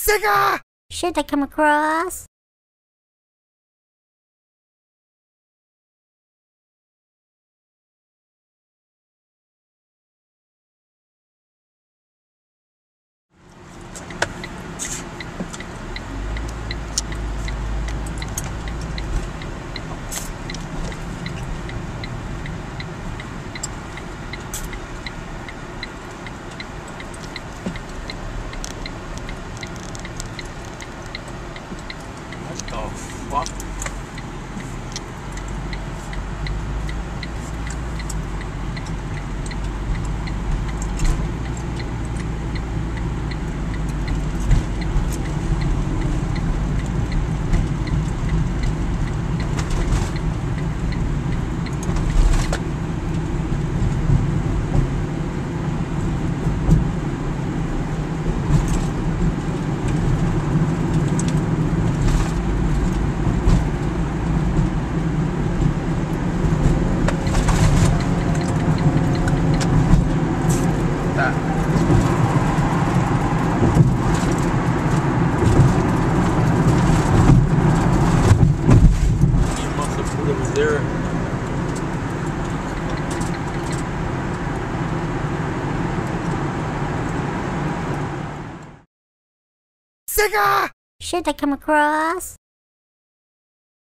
Sica! Should I come across? What the fuck? It was there. Sica! Should I come across?